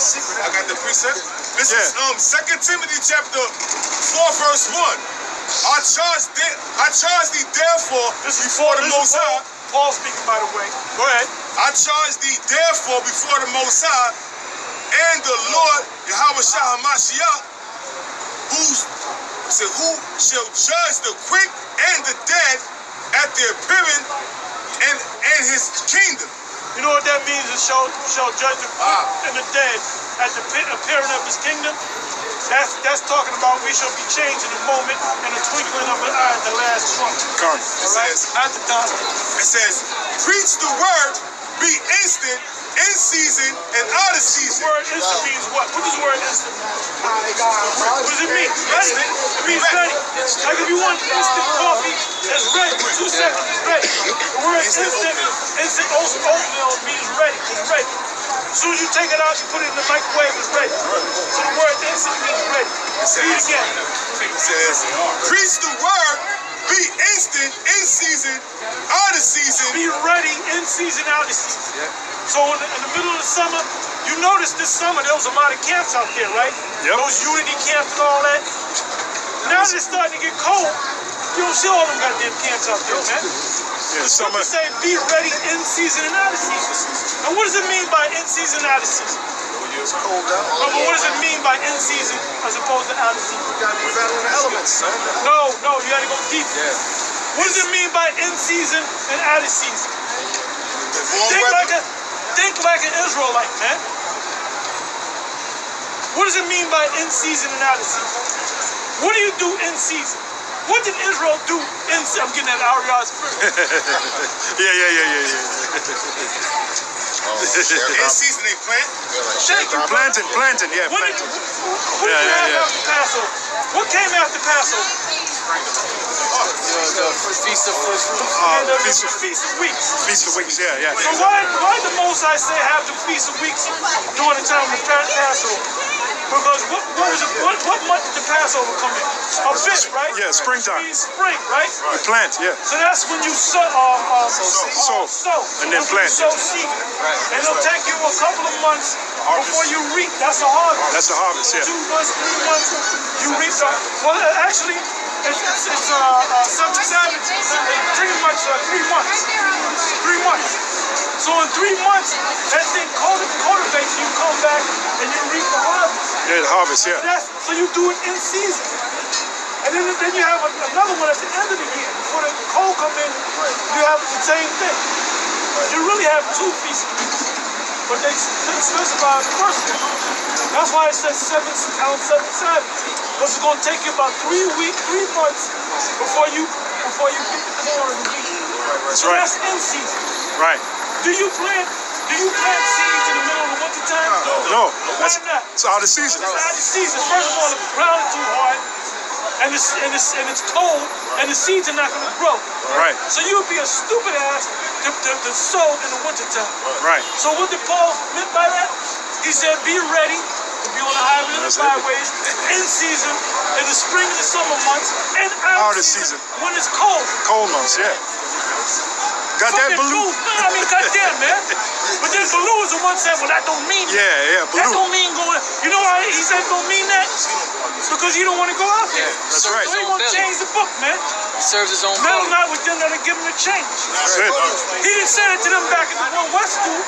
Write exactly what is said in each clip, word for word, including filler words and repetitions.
I got the precept. This yeah. is um Second Timothy chapter four, verse one. I charge thee, I charge thee therefore this is before Paul, the Most High. Paul speaking, by the way. Go ahead. I charge thee therefore before the Most High and the Lord Yahweh Shah HaMashiach, who's said, who shall judge the quick and the dead at the appearing and and his kingdom. You know what that means? It shall shall judge the quick ah. and the dead at the appearing of his kingdom. That's that's talking about we shall be changed in a moment and a twinkling of an eye at the last trump. Come. All right? Says, at the time. It says, preach the word, be instant, in season, and out of season. The word instant means what? What does the word instant mean? What does it mean? Ready. It means ready. Like if you want instant coffee, it's ready. Two seconds, it's ready. The word instant, instant oatmeal means ready. It's ready. As soon as you take it out, you put it in the microwave, it's ready. So the word instant means ready. Read it again. It says, preach the word, be instant, in season, out of season. Be ready, in season, out of season. So in the, in the middle of the summer, you notice this summer there was a lot of camps out there, right? Yep. Those unity camps and all that. Now that it's starting to get cold, you don't see all them goddamn camps out there, man. Yeah, the summer say be ready in season and out of season. And what does it mean by in season and out of season? It's cold out. No, but what does it mean by in season as opposed to out of season? You gotta be battling the elements, son. No, no, you gotta go deep. Yeah. What does it mean by in season and out of season? Think like a think like an Israelite, man. What does it mean by in season and out of season? What do you do in season? What did Israel do in season? I'm getting that Ariad spirit. yeah, yeah, yeah, yeah, yeah. Oh, in season they plant? Thank you, planting, planting, yeah, what planting. Did, what yeah, did you yeah, have yeah. after Passover? What came after Passover? Oh, the Feast of First Fruits. Uh, the Feast of, Feast of Weeks. Feast of Weeks, yeah, yeah. So why, why did the Most High say have the Feast of Weeks during the time of Passover? Because what, what was it, what, what month did the Passover come in? A bit, right? Yeah, springtime. It means spring, right? You plant, yeah. So that's when you sow, uh, uh, sow, uh, sow, and then plant. Sow seed. Right. And it'll take you a couple of months before you reap. That's a harvest. That's a harvest, yeah. Two months, three months, you reap. The, well, actually, it's, it's, it's uh, uh, seven, seven, pretty much uh, three months. Three months. So in three months, that thing cultivates, you come back and you reap the harvest. Yeah, the harvest, yeah. That's, so you do it in season. And then, then you have another one at the end of the year. Before the cold come in, you have the same thing. You really have two feasts. But they specify the first one. That's why it says seven, count seven Sabbaths. Because it's going to take you about three weeks, three months before you before you get the corn and wheat. That's so right. That's in season. Right. Do you plant? Do you plant seeds in the middle of the winter time? No. No. Why That's, not? It's out of season. It's out of season. First of all, the ground is too hard, and it's and it's and it's cold, and the seeds are not going to grow. Right. So you would be a stupid ass to, to, to sow in the winter time. Right. So what did Paul meant by that? He said, "Be ready to be on the highway and the byways in season, in the spring and the summer months, and out, out of season, season when it's cold." Cold months, yeah. Got that Baloo? No, I mean, goddamn, man. But then Baloo is the one saying, well, that don't mean Yeah, yeah, Baloo. That don't mean going. You know why he said don't mean that? Because he don't want to go out there. Yeah, that's right. So he won't change the book, man. He serves his own Metal belly. not with them that'll give him a change. That's it. He didn't say it to them back in the One West school.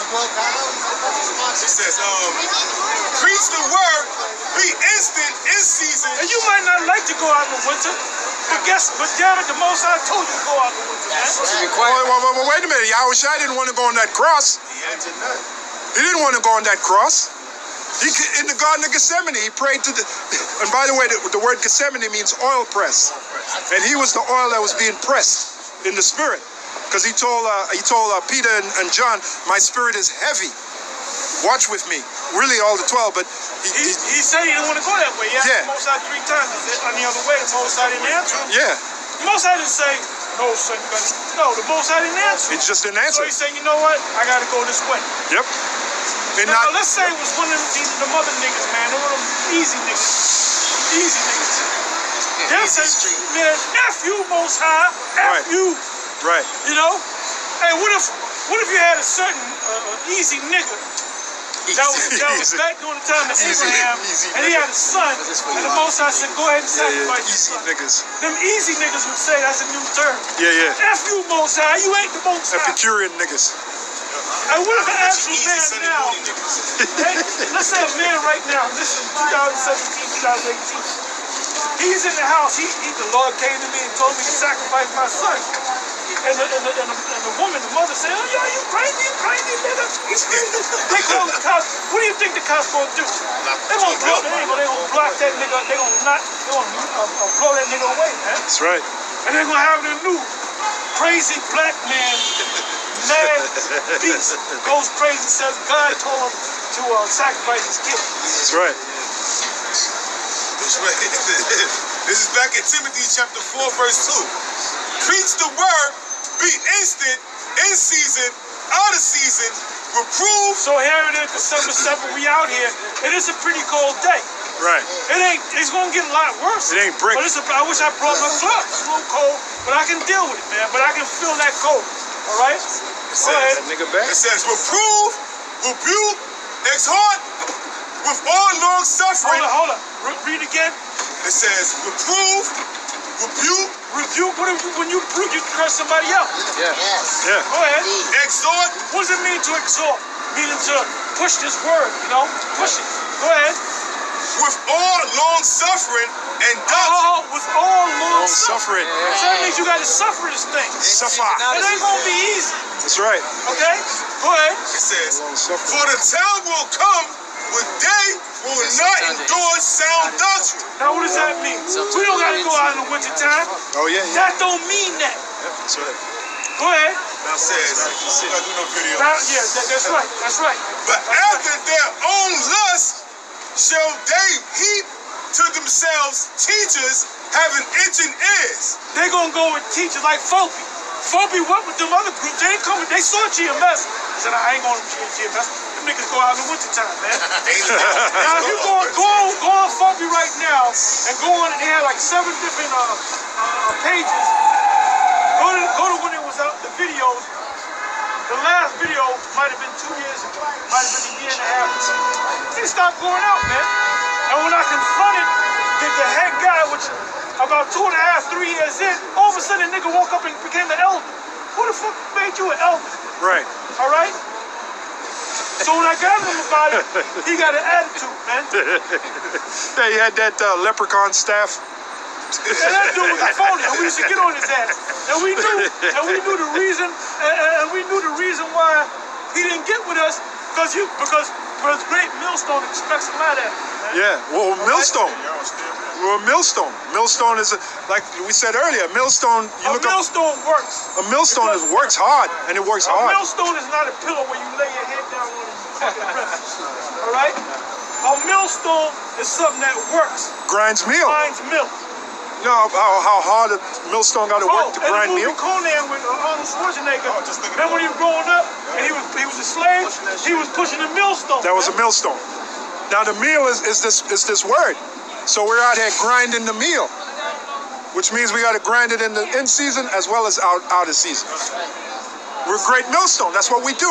He says, um, preach the word, be instant, in season. And you might not like to go out in the winter, but guess, but damn it, the Most High told you to go out in the winter, man. Be quiet. Wait, wait, wait, wait a minute. Yahweh Shai didn't want to go on that cross. He didn't want to go on that cross. He, in the Garden of Gethsemane, he prayed to the... And by the way, the, the word Gethsemane means oil press. And he was the oil that was being pressed in the spirit. Because he told uh, he told uh, Peter and, and John, my spirit is heavy. Watch with me. Really all the twelve, but... He, He, he, he said he didn't want to go that way. He asked Yeah. the Most High three times. He said, any other way, the Most High didn't answer him. yeah, The Most High didn't say, no, son, you gotta... No, the Most High didn't answer him. he just didn't So answer. he said, you know what? I gotta go this way. Yep. And Now, not, let's say it was one of them, them other niggas, man. One of them easy niggas. Easy niggas. They'll say, man, F you, Most High. F Right. you. right. You know? Hey, what if what if you had a certain uh, easy nigga That was, that was back during the time of Abraham, easy, and he had a son, and the Most High said, go ahead and sacrifice yeah, yeah. Easy niggas. Them easy niggas would say that's a new term. Yeah, yeah. F you, Most High, you ain't the Most High. Epicurean niggas. And what if an actual man now, hey, let's say a man right now, this is twenty seventeen, twenty eighteen, he's in the house, he, he, the Lord came to me and told me to sacrifice my son. And the, and, the, and, the, and the woman, the mother said, oh, yo, you crazy, you crazy, nigga. You crazy. They call the cops. What do you think the cops gonna do? They gonna blow, they ain't gonna, they gonna block that nigga, they gonna not, they gonna uh, uh, blow that nigga away, man. That's right. And they're gonna have the new crazy black man, mad beast, goes crazy, says God told him to uh, sacrifice his kid. That's right. That's right. This is back in Timothy chapter four, verse two. Preach the word. Be instant, in season, out of season, reprove. So here it is, December seventh, we out here. It is a pretty cold day. Right. It ain't, it's gonna get a lot worse. It ain't brick. But it's a, I wish I brought my gloves. It's a little cold, but I can deal with it, man. But I can feel that cold. All right? It Go ahead. That nigga back. It says, reprove, rebuke, exhort, with all long suffering. Hold on, hold on. Re read again. It says, reprove, rebuke, rebuke. What if, when you rebuke, you curse somebody out? Yeah. Yes. Yeah. Go ahead. exhort. What does it mean to exhort? Meaning to push this word, you know? Push it. Go ahead. With all long suffering and doctrine. Oh, with all long, Long suffering. So that means you got to suffer this thing. Suffer. It ain't gonna be easy. That's right. Okay? Go ahead. It says, Long suffering. for the time will come when they will not endure sound doctrine. Now what does that mean? We don't gotta go out in the winter time. Oh yeah. Yeah. That don't mean that. Yep, that's right. Go ahead. Now it says, I'm not doing no video. Now, yeah, that, that's right. That's right. But after their own lust shall they heap to themselves teachers having itching ears. They're gonna go with teachers like Fopi. Fopi went with them other groups. They ain't coming. They saw G M S. They said, I ain't going to G M S. Them niggas go out in the wintertime, man. Now, if you go on, go on, go on Fopi right now and go on, and they have like seven different uh, uh, pages. Go to, go to when it was out, the videos. The last video might have been two years ago. Might have been a year and a half ago. They stopped going out, man. And when I confronted the, the head guy, which about two and a half, three years in, all of a sudden, a nigga woke up and became an elder. Who the fuck made you an elder? Right. All right? So when I got him about it, he got an attitude, man. Yeah, you had that uh, leprechaun staff. And that dude was a phony, and we used to get on his ass. And we knew, and we knew the reason, and, and we knew the reason why he didn't get with us, because you, because because Great Millstone expects a lot of it. Yeah. Well, Millstone. Well, Millstone. Millstone is, a, like we said earlier, Millstone, you A look up, millstone works. a Millstone is, works hard, and it works A hard. millstone is not a pillow where you lay your head down on it and fucking rest. All right? A millstone is something that works. Grinds meal. Finds milk. You know how, how hard a millstone got to Oh, work to and grind the movie meal? Conan with uh, Arnold Schwarzenegger. Then when he was growing up and he was he was a slave, he was pushing a millstone. That was a millstone. Now the meal is, is this is this word. So we're out here grinding the meal, which means we got to grind it in the in season as well as out out of season. We're Great Millstone. That's what we do.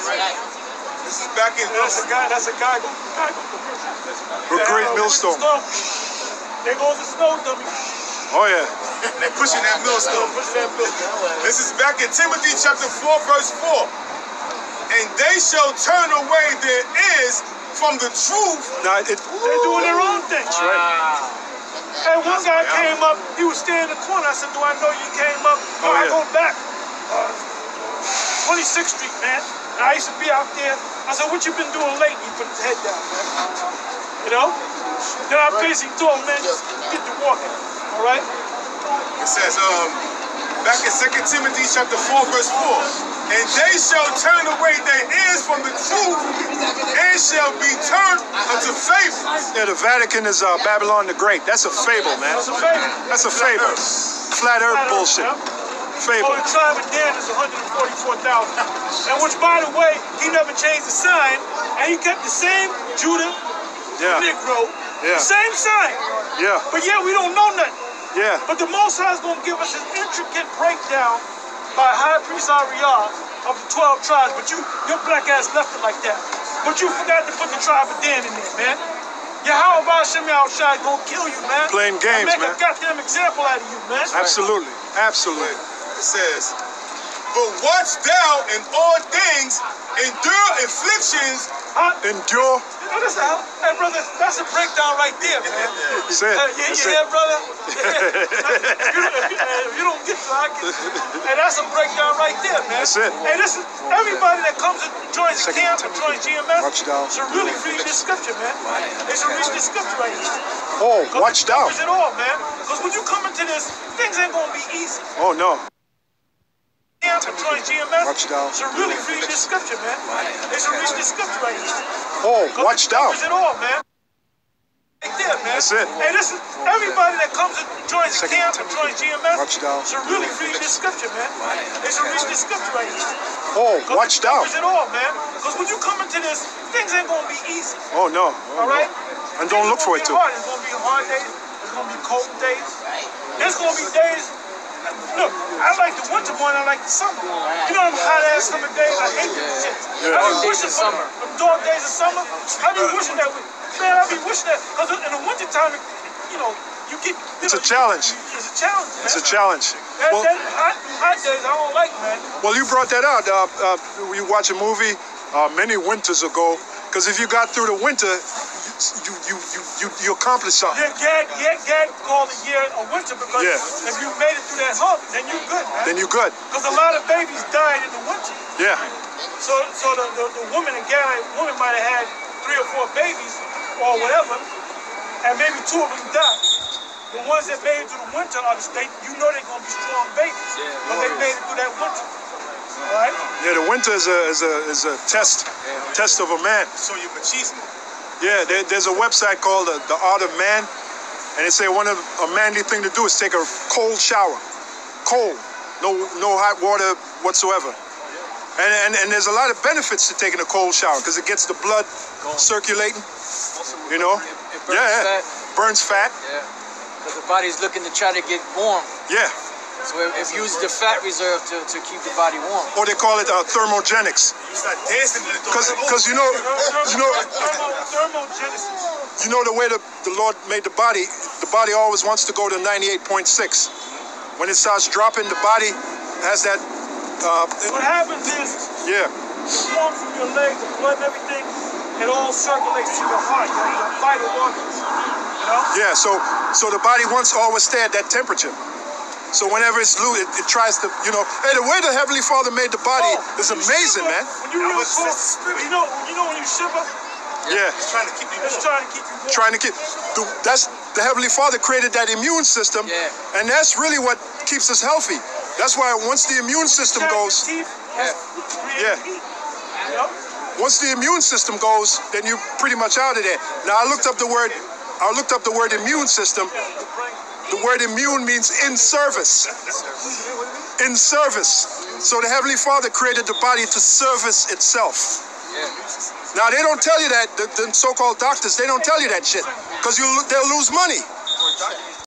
This is back in. That's a guy. That's a guy. Go, guy go. We're Great Millstone. There goes the snow dummy. Oh yeah. They're pushing that millstone. Push that millstone. This is back in Timothy chapter four, verse four. And they shall turn away their ears from the truth. Now it. They're doing their own thing. That's right. And one guy came up, he was standing in the corner. I said, do I know you came up? No, Oh, I yeah. go back. Uh, twenty-sixth Street, man. And I used to be out there. I said, what you been doing lately? He put his head down, man. You know? Then I basically told him, man, just get to walking. All right? It says, um, back in Second Timothy chapter four, verse four. And they shall turn away their ears from the truth and shall be turned unto fables. Yeah, the Vatican is uh, Babylon the Great. That's a fable, man. That's a favor. That's a fable. Flat Earth bullshit. Fable. Oh, the tribe of Dan is one hundred forty-four thousand. And which, by the way, he never changed the sign, and he kept the same Judah, Yeah. Negro, Yeah. same sign. Yeah. But yeah, we don't know nothing. Yeah. But the Most High is going to give us an intricate breakdown by High Priest Ariel of the twelve tribes. But you, your black ass left it like that. But you forgot to put the tribe of Dan in there, man. Yahweh Hashem Yahushai gonna kill you, man. Playing games, make man. a goddamn example out of you, man. Absolutely. Absolutely. It says, but watch thou in all things, endure afflictions. Huh? Endure. You know, that's a, hey, brother, that's a breakdown right there, man. That's it. Uh, yeah, That's yeah, it. brother. if, you, if, you, if you don't get to it, I get to it. Hey, that's a breakdown right there, man. That's it. Hey, listen, everybody that comes and joins the Second camp and joins G M S Watch down. should really read this scripture, man. They should read this scripture right here. Oh, watch down. Covers it all, man. Because when you come into this, things ain't gonna be easy. Oh, no. Camp and join G M S Watch down. should really read this scripture, man. They should read this scripture right here. Oh, watch down. Covers it all, man. Right there, man. That's it. Hey, listen, everybody that comes and joins the Second camp and joins G M S Watch down. should really read this scripture, man. They should read this scripture right here. Oh, watch down. Covers it all, man. Because when you come into this, things ain't gonna be easy. Oh, no. All right? And don't look for it, too. It's gonna be hard days. It's gonna be cold days. There's gonna be days. Look, I like the winter more than I like the summer. You know them hot ass summer days? I hate them shit. Yeah. I be Days wishing of for summer. them dark days of summer. I be wishing that, man, I be wishing that, because in the winter time, you know, you get, you It's know, a challenge. you- It's a challenge, man. It's a challenge. That, Well, that hot, hot days I don't like, man. well, you brought that out. Uh, uh, you watch a movie uh, many winters ago, because if you got through the winter, you you you you, you accomplished something. Yeah, Gad, yeah, Gad called the year a winter because Yeah. if you made it through that hump, then you good, man. Then you good. Because a lot of babies died in the winter. Yeah. So, so the, the, the woman again, woman might have had three or four babies or whatever, and maybe two of them died. The ones that made it through the winter are the state, you know they're gonna be strong babies, Yeah, but they made it through that winter. All right? Yeah. The winter is a is a is a test test of a man. Show you machismo. Yeah. There, there's a website called the, the Art of Man, and they say one of a manly thing to do is take a cold shower, cold, no no hot water whatsoever. And, and, and there's a lot of benefits to taking a cold shower because it gets the blood circulating, you know? It burns yeah, fat. burns fat. Yeah. Because the body's looking to try to get warm. Yeah. So it, it uses the fat reserve to, to keep the body warm. Or they call it uh, thermogenics. You start dancing to the Because because you know you know Thermo, thermogenesis. you know the way the, the Lord made the body, the body always wants to go to ninety-eight point six. When it starts dropping, the body has that. Uh, What happens is, yeah. the warmth from your legs, the blood and everything, it all circulates to your heart, your, your vital organs. You know? Yeah, so so the body wants to always stay at that temperature. So whenever it's loose, it, it tries to, you know, hey, the way the Heavenly Father made the body Oh, is when you amazing, shiver, man. When you real cold, you know, you know when you shiver, Yeah, It's trying to keep you it's warm. trying to keep you warm. trying to keep, the, that's, the Heavenly Father created that immune system, Yeah. and that's really what keeps us healthy. That's why once the immune system Tap your goes, teeth, Yeah. create Yeah. heat. You know? once the immune system goes, then you're pretty much out of there. Now, I looked up the word, I looked up the word immune system. The word immune means in service. In service. So the Heavenly Father created the body to service itself. Yeah. Now, they don't tell you that, the, the so-called doctors, they don't tell you that shit, because you they'll lose money.